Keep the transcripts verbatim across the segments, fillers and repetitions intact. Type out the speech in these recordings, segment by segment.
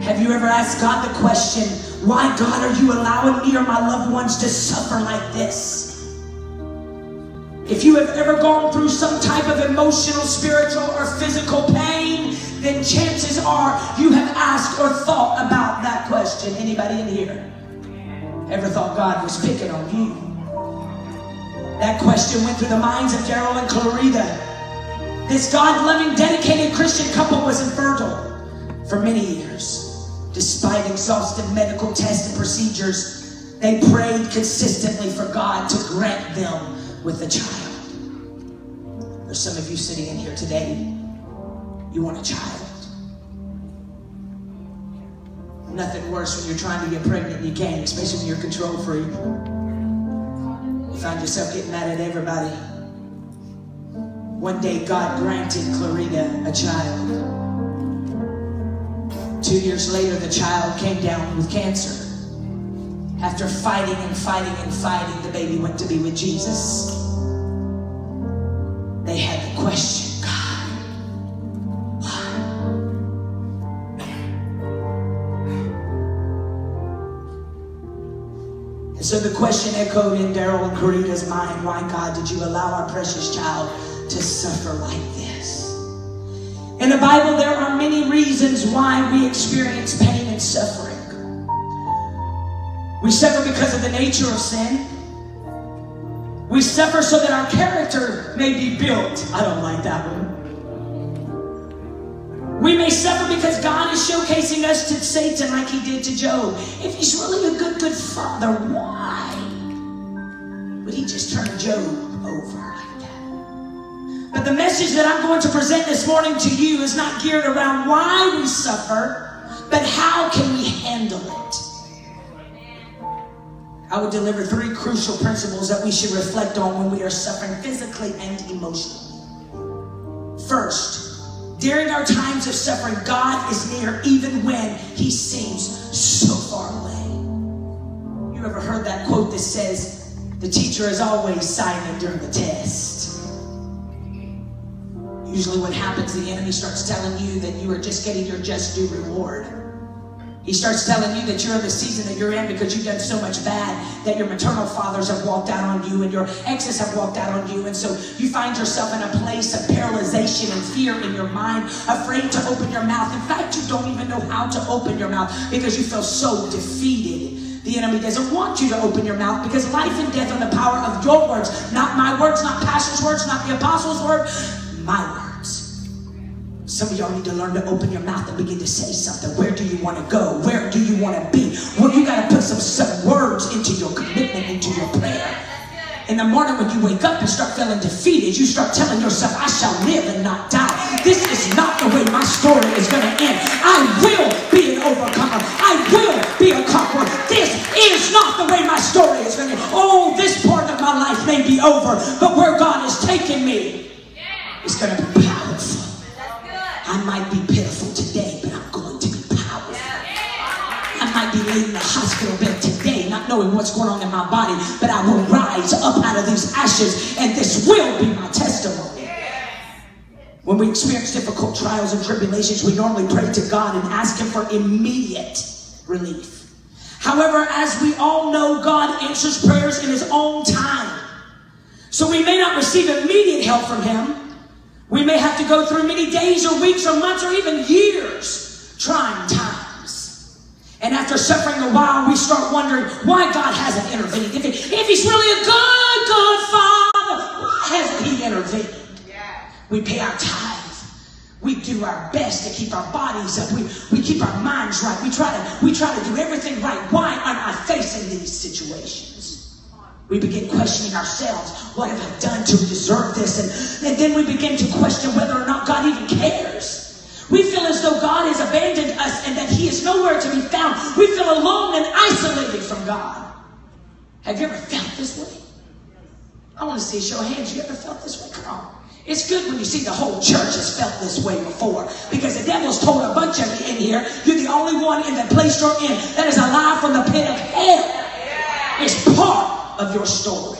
Have you ever asked God the question, why, God, are you allowing me or my loved ones to suffer like this? If you have ever gone through some type of emotional, spiritual, or physical pain, then chances are you have asked or thought about that question. Anybody in here ever thought God was picking on you? That question went through the minds of Daryl and Clarita. This God-loving, dedicated Christian couple was infertile for many years. Despite exhaustive medical tests and procedures, they prayed consistently for God to grant them with a child. There's some of you sitting in here today, you want a child. Nothing worse when you're trying to get pregnant and you can't, especially when you're control freak. You find yourself getting mad at everybody. One day God granted Clarita a child. Two years later, the child came down with cancer. After fighting and fighting and fighting, the baby went to be with Jesus. They had the question, God, why? And so the question echoed in Daryl and Clarita's mind, why, God, did you allow our precious child to suffer like this? In the Bible, there are many reasons why we experience pain and suffering. We suffer because of the nature of sin. We suffer so that our character may be built. I don't like that one. We may suffer because God is showcasing us to Satan like he did to Job. If he's really a good, good father, why would he just turn Job over like that? But the message that I'm going to present this morning to you is not geared around why we suffer, but how can we handle it? I would deliver three crucial principles that we should reflect on when we are suffering physically and emotionally. First, during our times of suffering, God is near even when he seems so far away. You ever heard that quote that says, the teacher is always silent during the test? Usually what happens, the enemy starts telling you that you are just getting your just due reward. He starts telling you that you're in the season that you're in because you've done so much bad that your maternal fathers have walked out on you and your exes have walked out on you. And so you find yourself in a place of paralyzation and fear in your mind, afraid to open your mouth. In fact, you don't even know how to open your mouth because you feel so defeated. The enemy doesn't want you to open your mouth because life and death are the power of your words, not my words, not pastor's words, not the apostle's word, my words. Some of y'all need to learn to open your mouth and begin to say something. Where do you want to go? Where do you want to be? Well, you got to put some, some words into your commitment, into your prayer. In the morning when you wake up and start feeling defeated, you start telling yourself, I shall live and not die. This is not the way my story is going to end. I will be an overcomer. I will be a conqueror. This is not the way my story is going to end. Oh, this part of my life may be over, but where God is taking me is going to be powerful. I might be pitiful today, but I'm going to be powerful. I might be laid in the hospital bed today, not knowing what's going on in my body, but I will rise up out of these ashes, and this will be my testimony. When we experience difficult trials and tribulations, we normally pray to God and ask him for immediate relief. However, as we all know, God answers prayers in his own time. So we may not receive immediate help from him. We may have to go through many days or weeks or months or even years, trying times. And after suffering a while, we start wondering why God hasn't intervened. If, he, if he's really a good, good father, why hasn't he intervened? Yeah. We pay our tithes. We do our best to keep our bodies up. We, we keep our minds right. We try to, we try to do everything right. Why am I facing these situations? We begin questioning ourselves. What have I done to deserve this? And, and then we begin to question whether or not God even cares. We feel as though God has abandoned us and that he is nowhere to be found. We feel alone and isolated from God. Have you ever felt this way? I want to see a show of hands. You ever felt this way? Come on. It's good when you see the whole church has felt this way before, because the devil's told a bunch of you in here, you're the only one in the place you're in that is alive from the pit of hell. It's part of your story.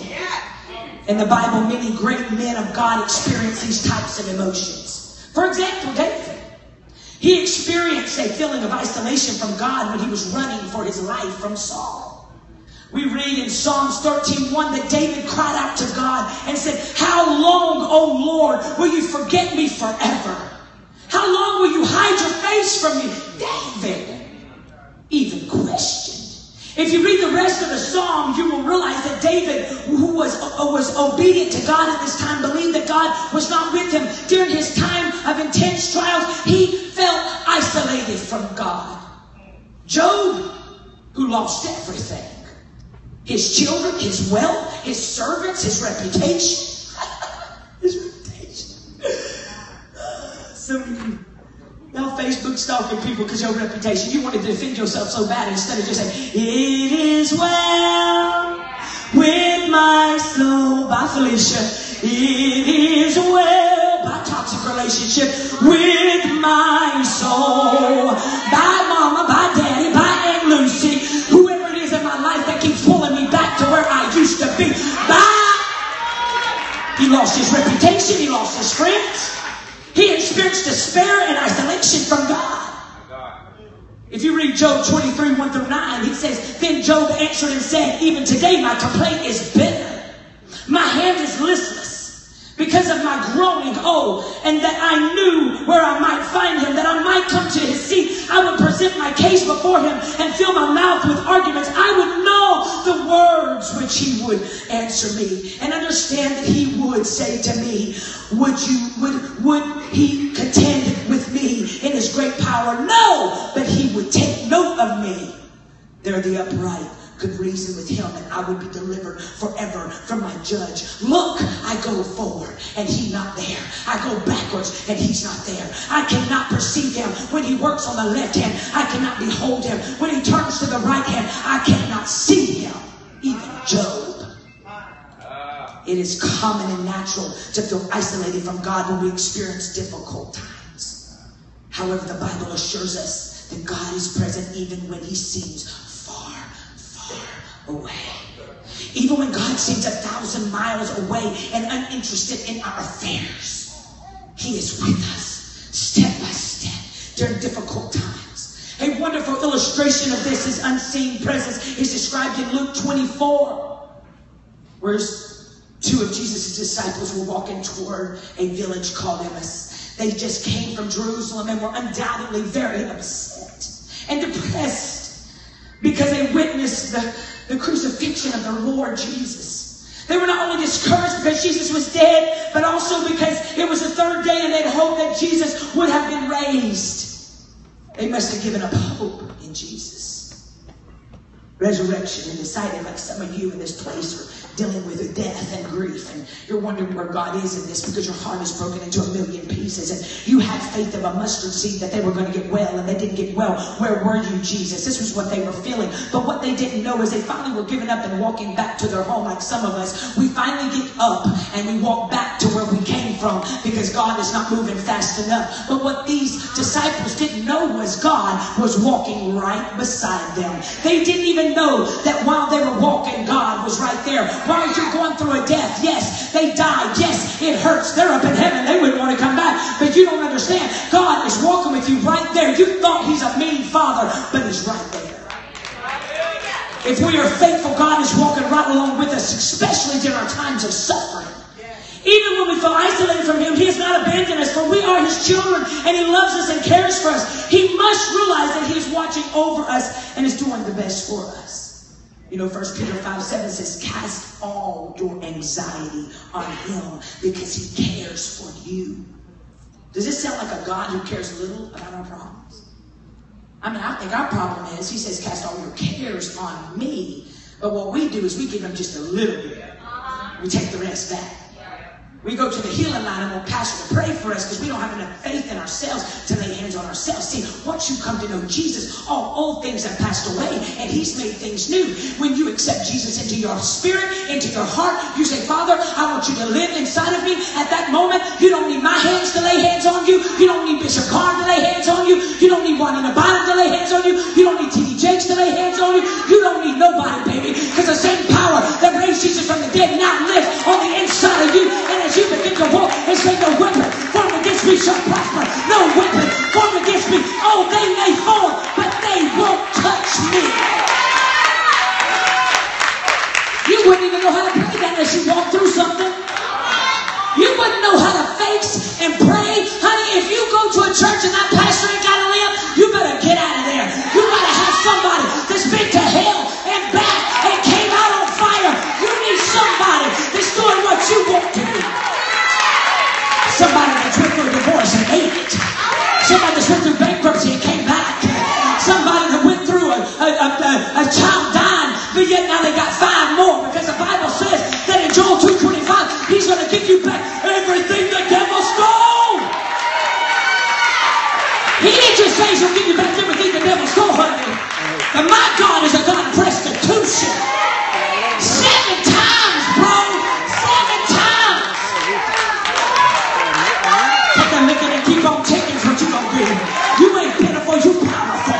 In the Bible, many great men of God experience these types of emotions. For example, David. He experienced a feeling of isolation from God when he was running for his life from Saul. We read in Psalms thirteen one that David cried out to God and said, how long, O Lord, will you forget me forever? How long will you hide your face from me? David even questioned. If you read the rest of the psalm, you will realize that David, who was, uh, was obedient to God at this time, believed that God was not with him during his time of intense trials. He felt isolated from God. Job, who lost everything, his children, his wealth, his servants, his reputation, his reputation. Some of you, y'all Facebook stalking people because your reputation. You wanted to defend yourself so bad instead of just saying, it is well with my soul. Bye, Felicia. It is well, by toxic relationship, with my soul. Bye, Mama. Bye, Daddy. Bye, Aunt Lucy. Whoever it is in my life that keeps pulling me back to where I used to be. Bye. He lost his reputation. He lost his friends. He experienced despair and isolation from God. If you read Job twenty-three, one through nine, he says, then Job answered and said, even today my complaint is bitter. My hand is listless because of my growing old, and that I knew where I might find him, that I might come to his seat. I would present my case before him and fill my mouth with arguments. I would know the words which he would answer me, and understand that he would say to me, would you, would, would he contend with me in his great power? No, but he would take note of me. They're the upright could reason with him, and I would be delivered forever from my judge. Look, I go forward and he not there. I go backwards and he's not there. I cannot perceive him when he works on the left hand. I cannot behold him when he turns to the right hand. I cannot see him. Even Job. It is common and natural to feel isolated from God when we experience difficult times. However, the Bible assures us that God is present even when he seems far, far away. Even when God seems a thousand miles away and uninterested in our affairs, he is with us step by step during difficult times. A wonderful illustration of this, his unseen presence, is described in Luke twenty-four, where two of Jesus' disciples were walking toward a village called Emmaus. They just came from Jerusalem and were undoubtedly very upset and depressed because they witnessed the, the crucifixion of their Lord Jesus. They were not only discouraged because Jesus was dead, but also because it was the third day and they'd hoped that Jesus would have been raised. They must have given up hope in Jesus. Resurrection and decided, like some of you in this place are dealing with death and grief, and you're wondering where God is in this because your heart is broken into a million pieces, and you had faith of a mustard seed that they were going to get well, and they didn't get well. Where were you, Jesus? This was what they were feeling. But what they didn't know is they finally were giving up and walking back to their home. Like some of us, we finally get up and we walk back to where we came from because God is not moving fast enough. But what these disciples didn't know was God was walking right beside them. They didn't even know that while they were walking, God was right there. While you're going through a death, yes, they died. Yes, it hurts. They're up in heaven. They wouldn't want to come back. But you don't understand. God is walking with you right there. You thought he's a mean father, but he's right there. If we are faithful, God is walking right along with us, especially during our times of suffering. Even when we feel isolated from him, he has not abandoned us, for we are his children, and he loves us and cares for us. He must realize that he is watching over us and is doing the best for us. You know, First Peter five seven says, cast all your anxiety on him because he cares for you. Does this sound like a God who cares little about our problems? I mean, I think our problem is, he says, cast all your cares on me. But what we do is we give him just a little bit. We take the rest back. We go to the healing line and want pastor to pray for us because we don't have enough faith in ourselves to lay hands on ourselves. See, once you come to know Jesus, all old things have passed away and he's made things new. When you accept Jesus into your spirit, into your heart, you say, Father, I want you to live inside of me. At that moment, you don't need my hands to lay hands on you. You don't need Bishop Carr to lay hands on you. You don't need Juanita Bynum to lay hands on you. You don't need T D Jakes to lay hands on you. You don't need nobody, baby, because the same power that raised Jesus from the dead now lives on the inside of you. And as you begin to walk and say, no weapon formed against me shall prosper. No weapon formed against me the church and that pastor ain't got to live, you better get out of there. You got to have somebody that's been to hell and back and came out on fire. You need somebody that's doing what you want to do. Somebody that's went through a divorce and made it. Somebody that's went through bankruptcy and came back. Somebody that went through a, a, a, a, a child dying, but yet now they got five more, because the Bible says that in Joel two twenty-five, he's going to give you back everything the devil stole. He didn't just say he's going to give you back everything the devil stole, honey. But my God is a God of restitution. Seven times, bro. Seven times. Take a look at it. Keep on taking what you're going to do. You ain't pitiful. You powerful.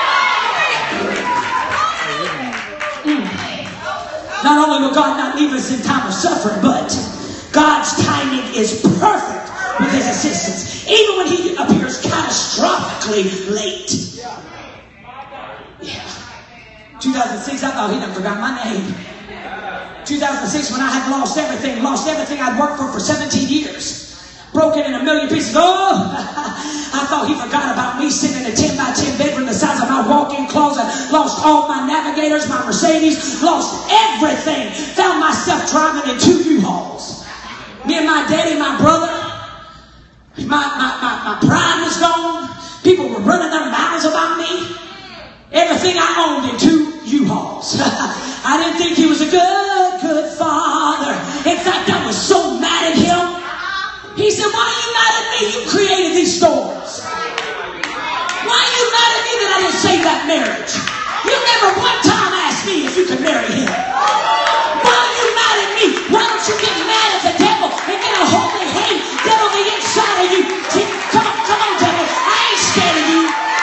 Mm. Not only will God not leave us in time of suffering, but God's timing is perfect with his assistance, even when he appears catastrophically late. Yeah. two thousand six, I thought he done forgot my name. two thousand six, when I had lost everything, lost everything I'd worked for for seventeen years. Broken in a million pieces. Oh, I thought he forgot about me, sitting in a ten by ten bedroom the size of my walk-in closet. Lost all my Navigators, my Mercedes, lost everything. Found myself driving in two U-Hauls. Me and my daddy, my brother, my, my, my, my pride was gone. People were running their mouths about me. Everything I owned in two U-Hauls. I didn't think he was a good, good father. In fact, I was so mad at him. He said, why are you mad at me? You created these storms. Why are you mad at me that I didn't save that marriage? You never one time asked me if you could marry him. Why are you mad at me? Why don't you get mad at the devil and get a holy hate down on the inside of you? See, come on, come on, devil. I ain't scared of you.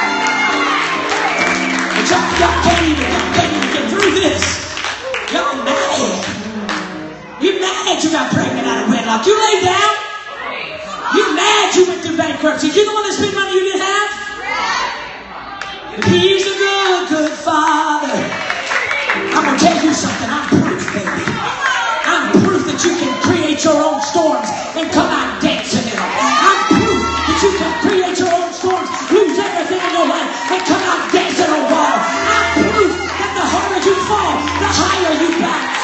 But y'all, y'all can't even, y'all can't even get through this. Y'all mad. You mad you got pregnant out of wedlock. You lay down. You mad you went through bankruptcy. You the one that spent money you didn't have? But he's a good, good father. I'm going to tell you something. I'm proof, baby. I'm proof that you can create your own storms and come out dancing in them. I'm proof that you can create your own storms, lose everything in your life, and come out dancing on water. I'm proof that the harder you fall, the higher you bounce.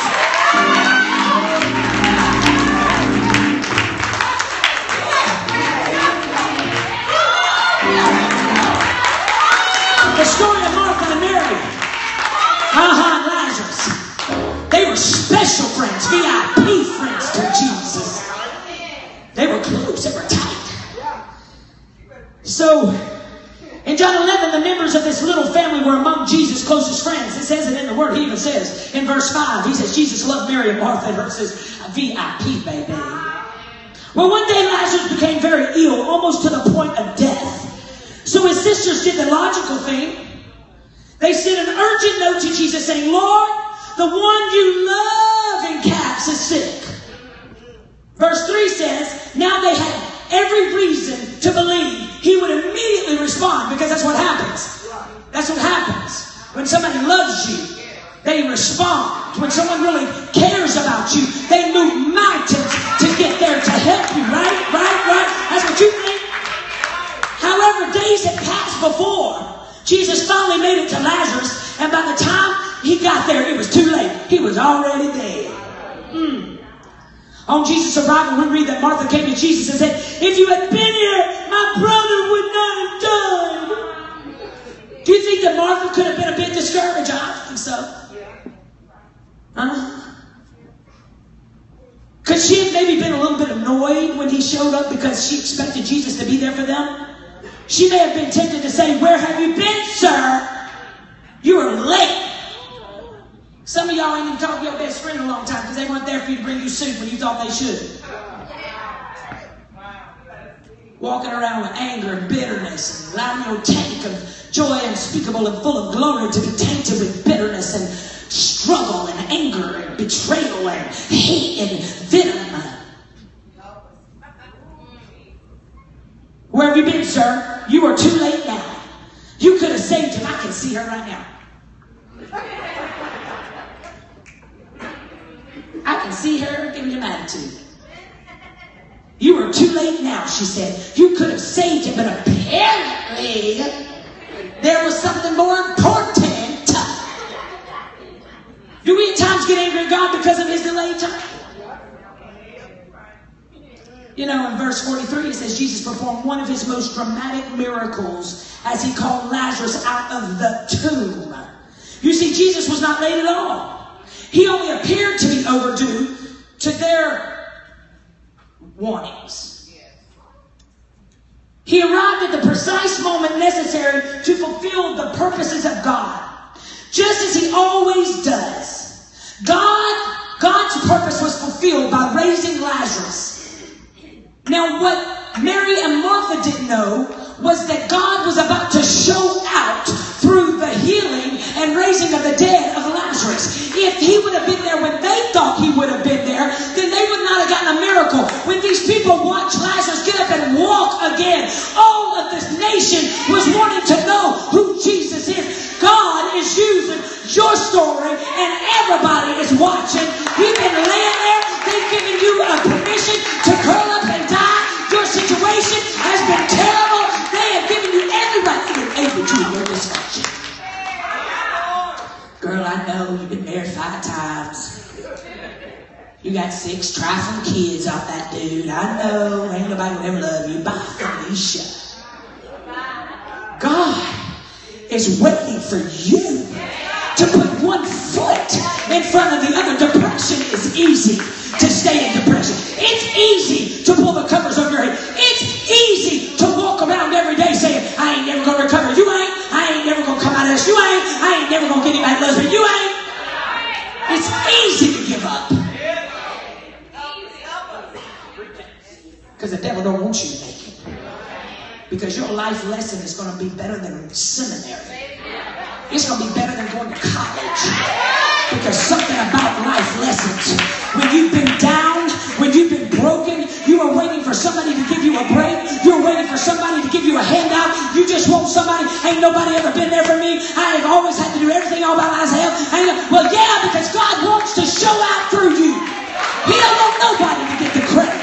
The story of Martha and Mary, uh-huh, and Lazarus, they were special friends, V I P friends to Jesus. They were close, they were tight. So, in John eleven, the members of this little family were among Jesus' closest friends. It says it in the Word. He even says, in verse five, he says, Jesus loved Mary and Martha, and her says, V I P, baby. Well, one day Lazarus became very ill, almost to the point of death. So his sisters did the logical thing. They sent an urgent note to Jesus saying, Lord, the one you love in caps is sick. Verse three says, now they had every reason to believe he would immediately respond, because that's what happens. That's what happens. When somebody loves you, they respond. When someone really cares about you, they move mountains to get there to help you. Right? Right? Right? That's what you think. However, days had passed before Jesus finally made it to Lazarus, and by the time he got there, it was too late. He was already dead. Mm. On Jesus' arrival, we read that Martha came to Jesus and said, if you had been here, my brother would not have died. Do you think that Martha could have been a bit discouraged? I don't think so. Huh? Could she have maybe been a little bit annoyed when he showed up because she expected Jesus to be there for them? She may have been tempted to say, where have you been, sir? You were late. Some of y'all ain't even talked to your best friend in a long time because they weren't there for you to bring you soup when you thought they should. Walking around with anger and bitterness and allowing your tank of joy unspeakable and full of glory to be tainted with bitterness and struggle and anger and betrayal and hate and venom. Where have you been, sir? You are too late now. You could have saved him. I can see her right now. I can see her giving him attitude. You were too late now, she said. You could have saved him, but apparently there was something more important. Do we at times get angry at God because of his delayed time? You know, in verse forty-three, it says Jesus performed one of his most dramatic miracles as he called Lazarus out of the tomb. You see, Jesus was not late at all. He only appeared to be overdue to their warnings. He arrived at the precise moment necessary to fulfill the purposes of God, just as he always does. God, God's purpose was fulfilled by raising Lazarus. Now, what Mary and Martha didn't know was that God was about to show out through the healing and raising of the dead of Lazarus. If he would have been there when they thought he would have been there, then they would not have gotten a miracle. When these people watched Lazarus get up and walk again, all of this nation was wanting to know who Jesus is. God is using your story, and everybody is watching. You've been laying there. They've given you a permission to curl up and die. Your situation has been terrible. They have given you every right to get able to your dysfunction. Girl, I know you've been married five times. You got six trifling kids off that dude. I know. Ain't nobody will ever love you. Bye, Felicia. God is waiting for you to put one foot in front of the other. Depression is easy to stay in depression. It's easy to pull the covers over your head. It's easy to walk around every day saying, I ain't never gonna recover. You ain't. I ain't never gonna come out of this. You ain't. I ain't never gonna get him back husband. You ain't. It's easy to give up. Because the devil don't want you to make it. Because your life lesson is going to be better than seminary. It's going to be better than going to college. Because something about life lessons, when you've been down, when you've been broken, you are waiting for somebody to give you a break. You're waiting for somebody to give you a handout. You just want somebody, ain't nobody ever been there for me. I have always had to do everything all by myself. I ain't, well, yeah, because God wants to show out through you. He don't want nobody to get the credit.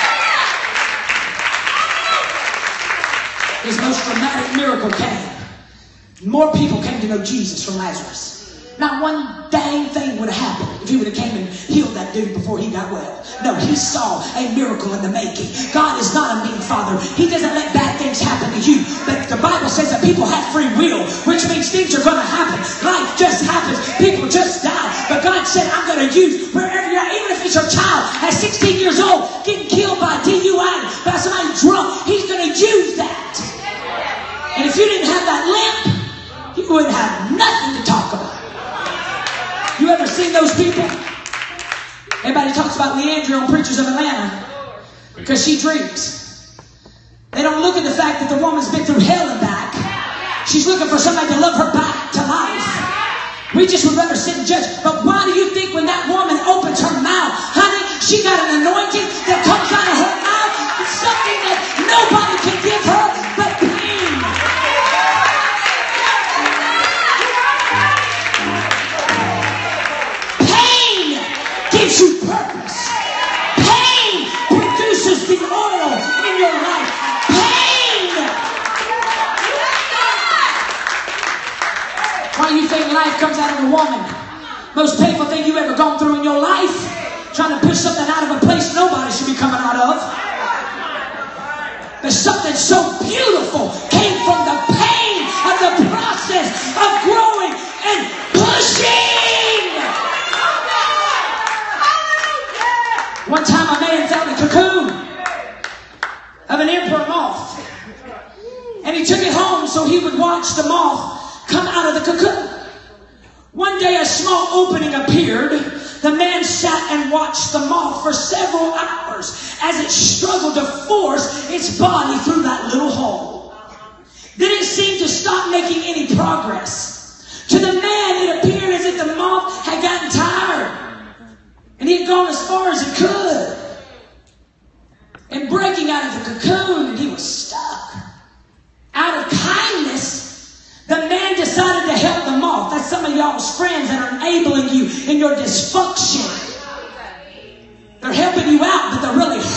His most dramatic miracle came. More people came to know Jesus from Lazarus. Not one dang thing would have happened if he would have came and healed that dude before he got well. No, he saw a miracle in the making. God is not a mean father. He doesn't let bad things happen to you. But the Bible says that people have free will, which means things are going to happen. Life just happens. People just die. But God said, I'm going to use wherever you're at, even if it's your child at sixteen years old getting killed by D U I, by somebody drunk, he's going to use that. And if you didn't have that limp, you wouldn't have nothing to talk about. You ever seen those people? Everybody talks about Leandria on Preachers of Atlanta because she drinks. They don't look at the fact that the woman's been through hell and back. She's looking for somebody to love her back to life. We just would rather sit and judge. But why do you think when that woman opens her mouth, honey, she got an anointing that comes out of her mouth? It's something that nobody can give her but pain. Gives you purpose. Pain produces the oil in your life. Pain. Why do you think life comes out of a woman? Most painful thing you've ever gone through in your life? Trying to push something out of a place nobody should be coming out of. But something so beautiful came from the pain of the process of growing and pushing. One time a man found a cocoon of an emperor moth. And he took it home so he would watch the moth come out of the cocoon. One day a small opening appeared. The man sat and watched the moth for several hours as it struggled to force its body through that little hole. Then it seemed to stop making any progress. To the man it appeared as if the moth had gotten tired. And he had gone as far as he could. And breaking out of the cocoon, and he was stuck. Out of kindness, the man decided to help the moth. That's some of y'all's friends that are enabling you in your dysfunction. They're helping you out, but they're really hurting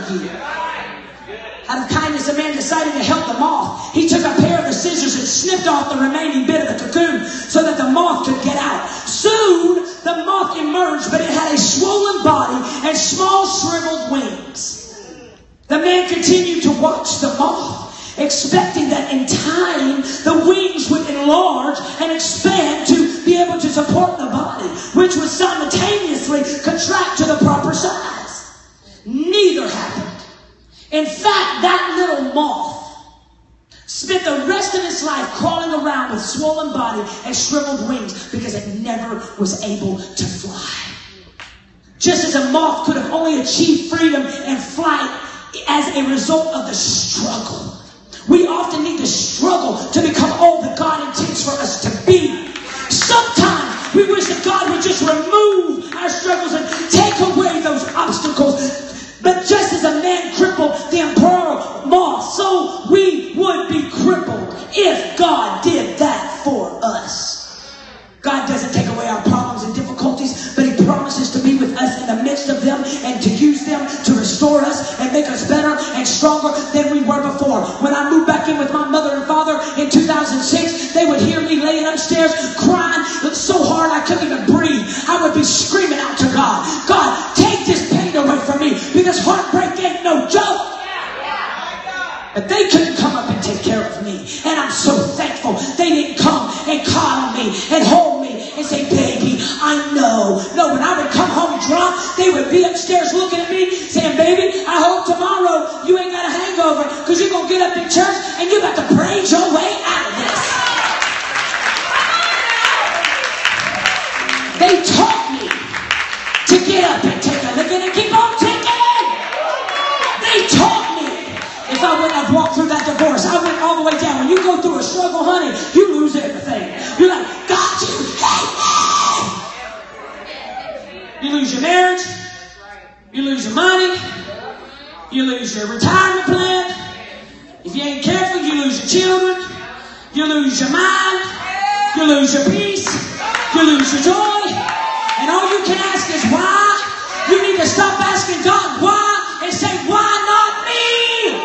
you. Out of kindness, a man decided to help the moth. He took a pair of the scissors and snipped off the remaining bit of the cocoon so that the moth could get out. Soon, the moth emerged, but it had a swollen body and small shriveled wings. The man continued to watch the moth, expecting that in time, the wings would enlarge and expand to be able to support the body, which would simultaneously contract to the proper size. Neither happened. In fact, that little moth spent the rest of its life crawling around with swollen body and shriveled wings because it never was able to fly. Just as a moth could have only achieved freedom and flight as a result of the struggle, we often need to struggle to become all that God intends for us to be. Sometimes we wish that God would just remove our struggles and take away those obstacles. But just as a man crippled the emperor moth, so we would be crippled if God did that for us. God doesn't take away our problems and difficulties, but He promises to be with us in the midst of them and to use them to restore us and make us better and stronger than we were before. When I moved back in with my mother and father in two thousand six, they would hear me laying upstairs crying so hard I couldn't even breathe. I would be screaming out to God, God, take this pain away from me, because heartbreak ain't no joke. But they couldn't come up and take care of me. And I'm so thankful they didn't come and coddle me and hold me and say, baby, I know. No, when I would come home drunk, they would be upstairs looking at me saying, baby, I hope tomorrow you ain't got a hangover, because you're going to get up in church and you're about to praise your way out of this. They taught me to get up and take a licking and keep on taking. They taught me. If I wouldn't have walked through that divorce, I went all the way down. When you go through a struggle, honey, you lose everything. You're like, God, you hate me. You lose your marriage. You lose your money. You lose your retirement plan. If you ain't careful, you lose your children. You lose your mind. You lose your peace. You lose your joy. And all you can ask is why. You need to stop asking God why and say, why not me?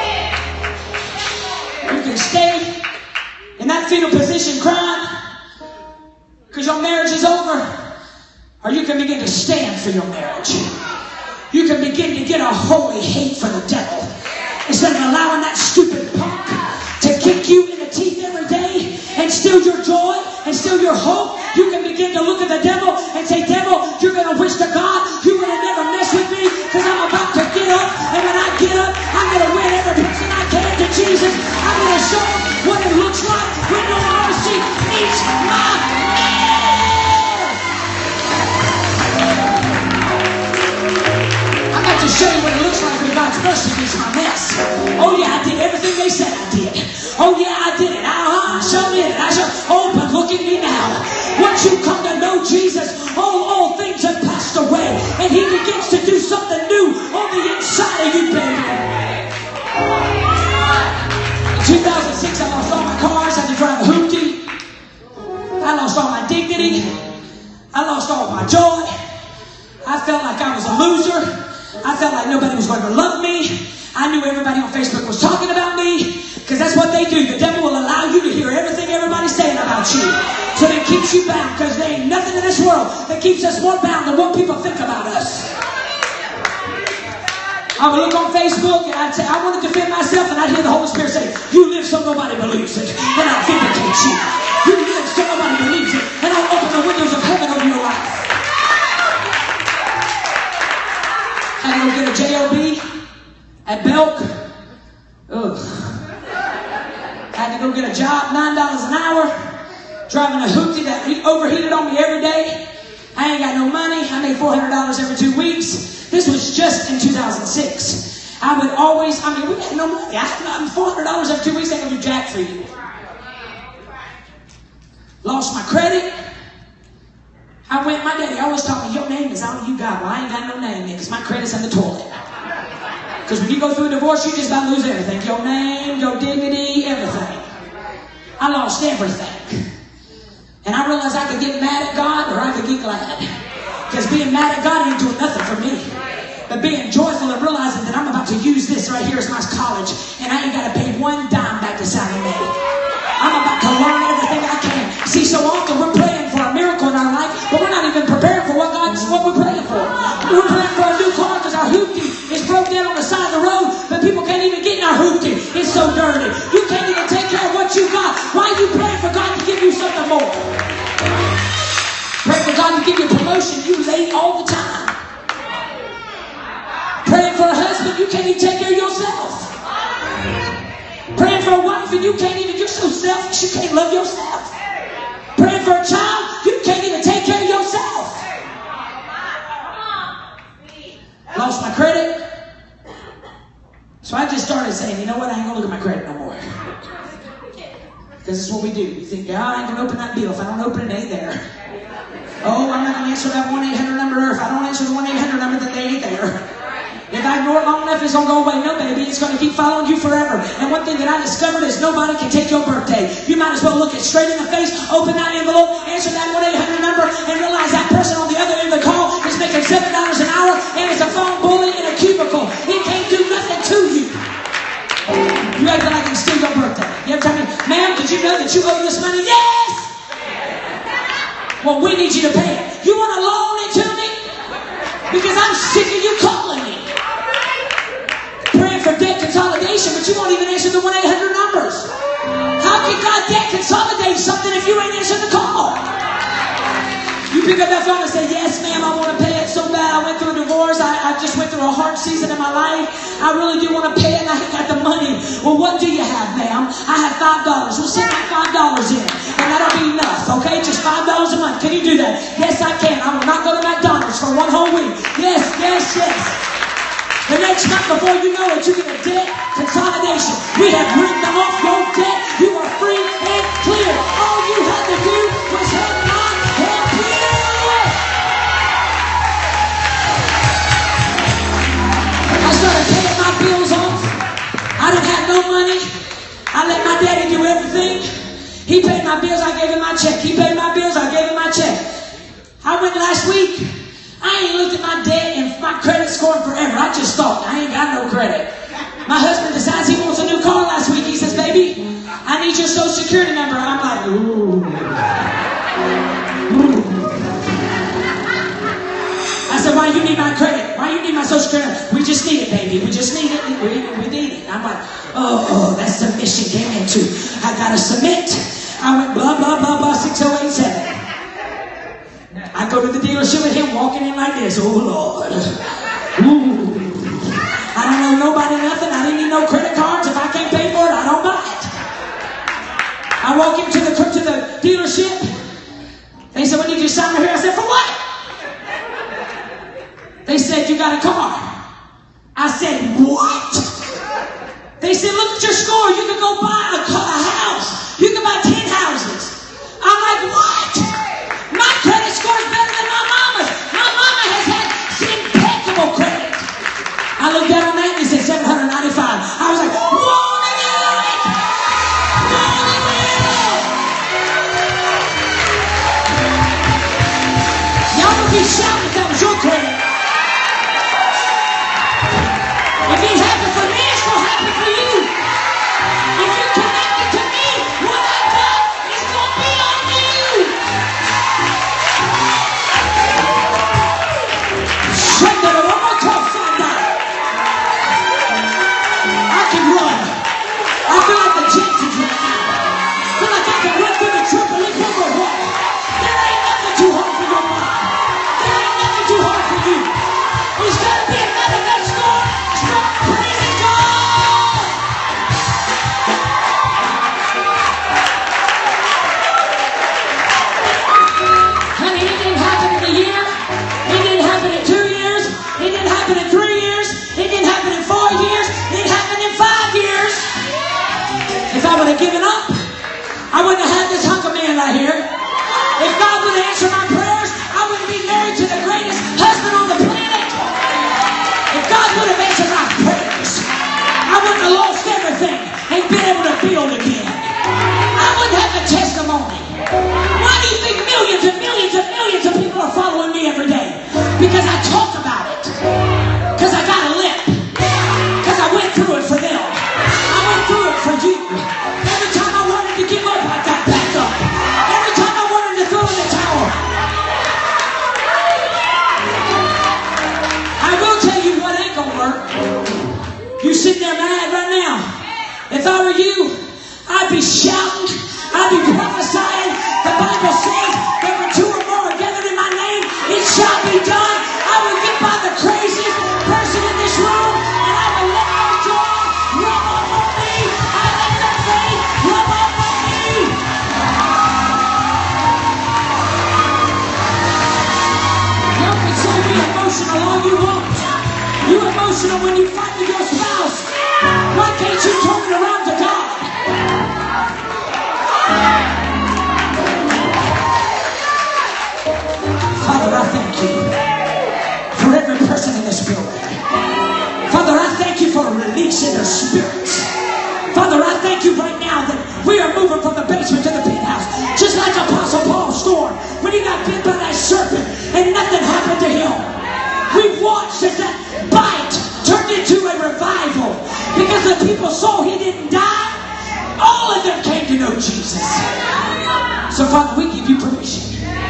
You can stay in that fetal position crying because your marriage is over, or you can begin to stand for your marriage. You can begin to get a holy hate for the devil instead of allowing that stupid punk to kick you in the teeth every day and steal your joy and steal your hope. You can begin to look at the devil and say, devil, you're going to wish to God you would have never messed with me, because I'm about to get up, and when I get up, I'm going to win every person I can to Jesus. I'm going to show them what it looks like when no mercy meets my life. I'm about to show you what it looks like when God's mercy meets my mess. Oh yeah, I did everything they said I did. Oh yeah, I did it. I, I sure did it. I sure. Oh, but look at me now. Once you come to know Jesus, all, all things have passed away, and He begins to do something new on the inside of you, baby. In two thousand six, I lost all my cars. I had to drive a hoopty. I lost all my dignity. I lost all my joy. I felt like I was a loser. I felt like nobody was going to love me. I knew everybody on Facebook was talking about me, because that's what they do. The devil will allow you to hear everything everybody's saying about you. So it keeps you bound, because there ain't nothing in this world that keeps us more bound than what people think about us. I would look on Facebook and I'd say, I want to defend myself, and I'd hear the Holy Spirit say, you live so nobody believes it, and I'll vindicate you. You live so nobody believes it, and I'll open the windows of heaven over your life. Had to go get a J O B at Belk. Ugh. Had to go get a job, nine dollars an hour, driving a hoopty that overheated on me every day. I ain't got no money. I made four hundred dollars every two weeks. This was just in two thousand six. I would always, I mean, we had no money. I had four hundred dollars every two weeks. Ain't gonna do jack for you. Lost my credit. I went, my daddy always taught me, your name is all you got. Well, I ain't got no name yet, because my credit's in the toilet. Because when you go through a divorce, you just about lose everything. Your name, your dignity, everything. I lost everything. And I realized I could get mad at God, or I could get glad. Because being mad at God ain't doing nothing for me. But being joyful and realizing that I'm about to use this right here as my college, and I ain't got to pay one dime back to Sally Mae. I'm about to learn everything I can. See, so often we're praying for a miracle in our life, but we're not even prepared for what God's what we're praying for. We're praying for a new car because our hoopty is broke down on the side of the road, but people can't even get in our hoopty. It's so dirty. You can't even take care of what you got. Why are you praying for God to give you something more? Pray for God to give you promotion. You late all the time. Praying for a husband, you can't even take care of yourself. Praying for a wife and you can't even, you're so selfish, you can't love yourself. Praying for a child, you can't even take care of yourself. Lost my credit. So I just started saying, you know what, I ain't going to look at my credit no more. Because it's what we do. You think, God, I ain't going to open that bill. If I don't open it, it ain't there. Oh, I'm not going to answer that one eight hundred number. If I don't answer the one eight hundred number, then they ain't there. If I ignore it long enough, it's going to go away. No, baby, it's going to keep following you forever. And one thing that I discovered is nobody can take your birthday. You might as well look it straight in the face, open that envelope, answer that one eight hundred number, and realize that person on the other end of the call is making seven dollars an hour, and it's a phone bully in a cubicle. He can't do nothing to you. You act like it's still your birthday. You ever tell me, ma'am, did you know that you owe this money? Yes! Well, we need you to pay it. You want to loan it to me? Because I'm sick of you calling me. Praying for debt consolidation, but you won't even answer the one eight hundred numbers. How can God debt consolidate something if you ain't answering the call? You pick up that phone and say, yes, ma'am, I want to pay it so bad. I went through a divorce. I, I just went through a hard season in my life. I really do want to pay it, and I ain't got the money. Well, what do you have, ma'am? I have five dollars. Well, send that five dollars in, and that'll be enough, okay? Just five dollars a month. Can you do that? Yes, I can. I will not go to McDonald's for one whole week. Yes, yes, yes. The next month, before you know it, you get a debt consolidation. We have written off your debt. You are free and clear. All you had to do was have God help you. I started paying my bills off. I didn't have no money. I let my daddy do everything. He paid my bills, I gave him my check. He paid my bills, I gave him my check. I went last week. I ain't looked at my debt and my credit score in forever. I just thought, I ain't got no credit. My husband decides he wants a new car last week. He says, baby, I need your social security number. I'm like, ooh. Ooh. I said, why you need my credit? Why you need my social security number? We just need it, baby. We just need it. We, we need it. I'm like, oh, oh, that's submission came into. I got to submit. I went blah, blah, blah, blah, six oh eight seven. I go to the dealership with him walking in like this. Oh, Lord. Ooh. I don't know nobody nothing. I didn't need no credit cards. If I can't pay for it, I don't buy it. I walk into the, to the dealership. They said, we need you to sign right here. I said, for what? They said, you got a car. I said, what? They said, look at your score. You can go buy a, car, a house. You can buy ten houses. I'm like, what? My credit score is better than my mama's. My mama has had impeccable credit. I looked down on that and it said seven hundred ninety-five. I was like, won't it do it? Won't it will? Y'all would be shouting if that was your credit. If it happened for me, it's going to happen for you. If you cannot If I were you, I'd be shouting. I'd be prophesying. The Bible says there were two or more gathered in my name. It shall be done. I would get by the craziest person in this room, and I would let my joy rub off on me. I let the faith rub off on me. You can say be emotional all you want. You emotional when you fight with your spouse. Why can't you turn it around to God? Father, I thank you for every person in this building. Father, I thank you for a release in their spirits. Father, I thank you right now that we are moving from the basement to the penthouse. Just like Apostle Paul's storm when he got bit by that serpent and nothing happened to him. We've watched as that bite turned into a revival because the people saw he didn't die. All of them came to know Jesus. So, Father, we give you permission.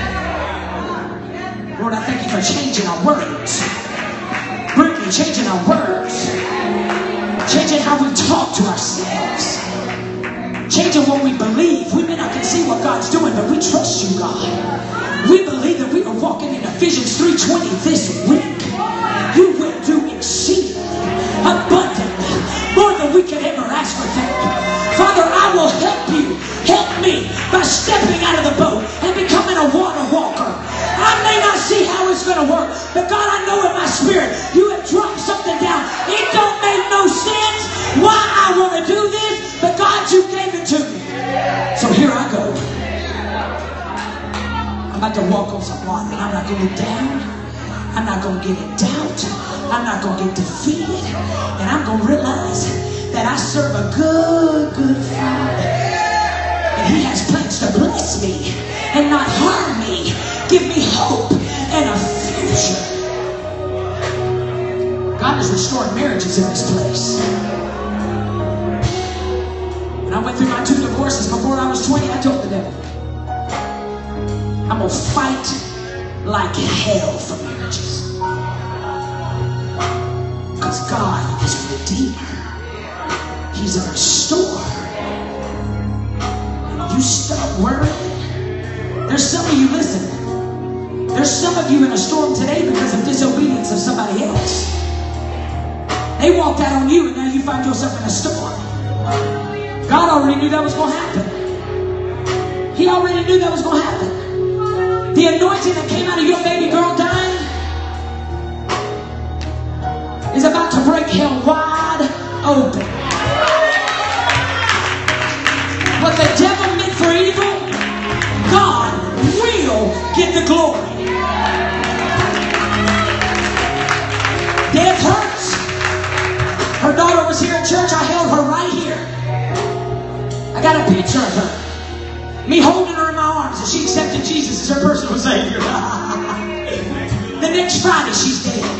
Lord, I thank you for changing our words. Brittany, changing our words. Changing how we talk to ourselves. Changing what we believe. We may not can see what God's doing, but we trust you, God. We believe that we are walking in Ephesians three twenty this week. You will do exceedingly, abundantly, more than we can ever ask or think. Father, I will help you, help me, by stepping out of the boat and becoming a water walker. I may not see how it's going to work, but God, I know in my spirit, you have dropped something down. It don't make no sense why I want to do this, but God, you gave it to me. So here I go. I'm about to walk on some water, and I'm not going to look down. I'm not going to get in doubt. I'm not going to get defeated. And I'm going to realize that I serve a good, good Father. And he has plans to bless me and not harm me. Give me hope and a future. God is restoring marriages in this place. When I went through my two divorces before I was twenty, I told the devil, I'm going to fight like hell for marriages. Because God is a redeemer. He's a restorer. And you stop worrying. There's some of you, listen, there's some of you in a storm today because of disobedience of somebody else. They walked out on you and now you find yourself in a storm. God already knew that was going to happen. He already knew that was going to happen. The anointing that came out of your baby girl dying is about to break hell wide open. What the devil meant for evil, God will get the glory. Death hurts. Her daughter was here at church. I held her right here. I got a picture of her. Me holding her in my arms and she accepted Jesus as her personal Savior. The next Friday she's dead.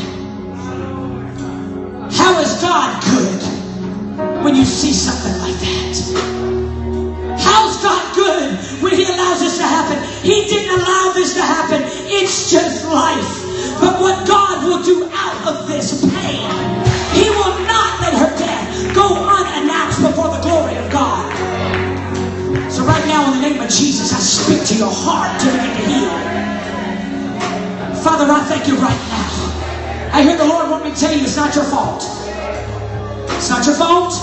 How is God good when you see something like that? How's God good when he allows this to happen? He didn't allow this to happen. It's just life. But what God will do out of this pain, he will not let her death go unannounced before the glory of God. So right now, in the name of Jesus, I speak to your heart to begin to heal. Father, I thank you right now. I hear the Lord want me to tell you it's not your fault. It's not your fault.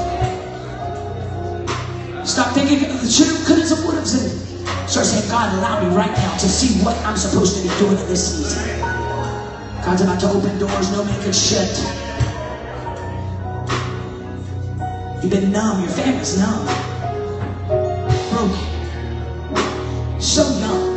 Stop thinking the should have, could have, would have. Start saying, God, allow me right now to see what I'm supposed to be doing in this season. God's about to open doors no man can shut. You've been numb. Your family's numb. Broken. So young.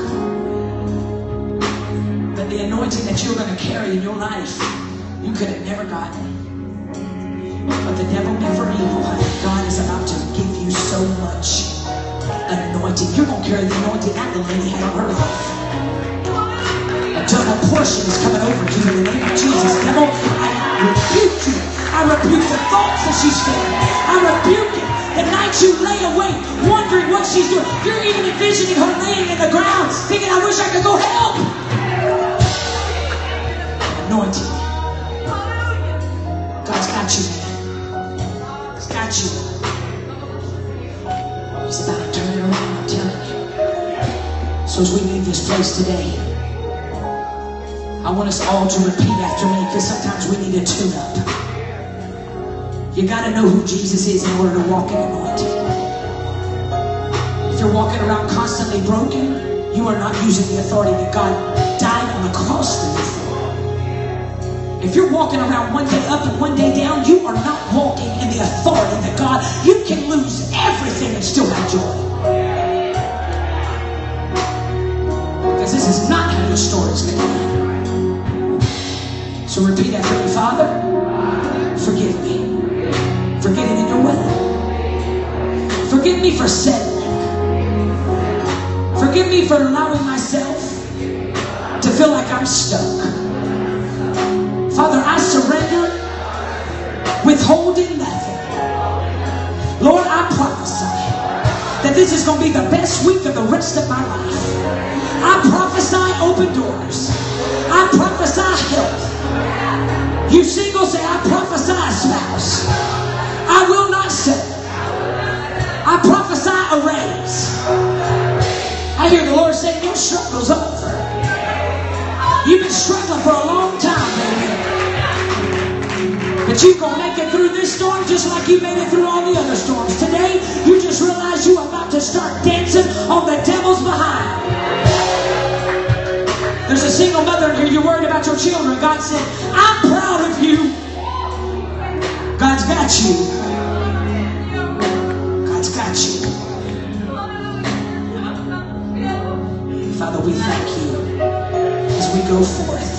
That the anointing that you're going to carry in your life, you could have never gotten. But the devil meant for evil. God is about to give you so much anointing. You're going to carry the anointing that the lady had on her life. A double portion is coming over you in the name of Jesus. Devil, I rebuke you. I rebuke the thoughts that she's feeling. I rebuke it. The night you lay awake wondering what she's doing. You're even envisioning her laying in the ground thinking, I wish I could go help. Anointing. God's got you, man. He's got you. He's about to turn it around, I'm telling you. So as we leave this place today, I want us all to repeat after me, because sometimes we need to tune up. You got to know who Jesus is in order to walk in anointing. If you're walking around constantly broken, you are not using the authority that God died on the cross for you for. If you're walking around one day up and one day down, you are not walking in the authority that God, you can lose everything and still have joy. Because this is not how your story is going to end. So repeat after me. Father, forgive me for getting in your way. Forgive me for settling. Forgive me for allowing myself to feel like I'm stuck. Father, I surrender, withholding nothing. Lord, I prophesy that this is going to be the best week of the rest of my life. I prophesy open doors. I prophesy health. You singles say, I prophesy a spouse. I will not settle. I prophesy a raise. I hear the Lord saying, your struggle's over. You've been struggling for a long time, baby. But you're going to make it through this storm just like you made it through all the other storms. Today, you just realize you're about to start dancing on the devil's behind. There's a single mother in here, you're worried about your children. God said, I'm proud of you. God's got you. God's got you. Father, we thank you as we go forth.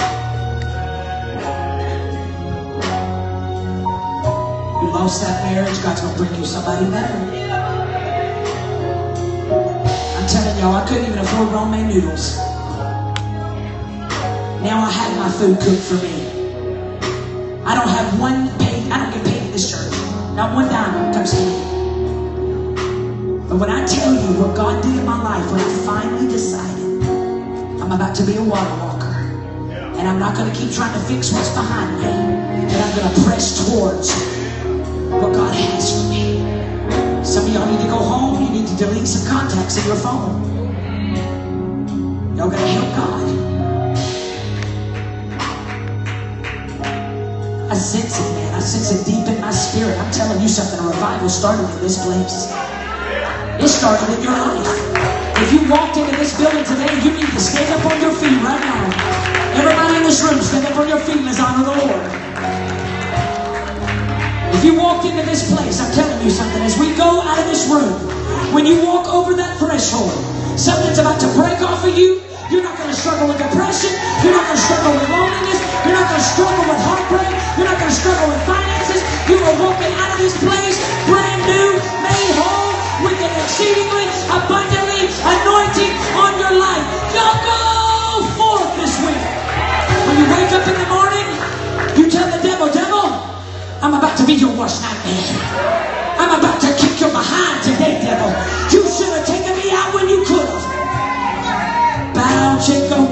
You lost that marriage, God's going to bring you somebody better. I'm telling y'all, I couldn't even afford romaine noodles. Now I have my food cooked for me. I don't have one paid, I don't get paid in this church. Not one dime comes to me. But when I tell you what God did in my life, when I finally decided I'm about to be a water walker, and I'm not going to keep trying to fix what's behind me, and I'm going to press towards what God has for me. Some of y'all need to go home. You need to delete some contacts in your phone. Y'all got to help God. I sense it, man. I sense it deep in my spirit. I'm telling you something. A revival started in this place. It started in your life. If you walked into this building today, you need to stand up on your feet right now. Everybody in this room, stand up on your feet and let's honor the Lord. If you walked into this place, I'm telling you something. As we go out of this room, when you walk over that threshold, something's about to break off of you. You're not going to struggle with depression. You're not going to struggle with loneliness. You're not going to struggle with heartbreak. You're not going to struggle with finances. You are walking out of this place brand new, made whole, with an exceedingly abundantly anointing on your life. Y'all go forth this week. When you wake up in the morning, you tell the devil, devil, I'm about to be your worst nightmare. I'm about to kick your behind today, devil. You should have taken me out when you could have. Bow, shake, go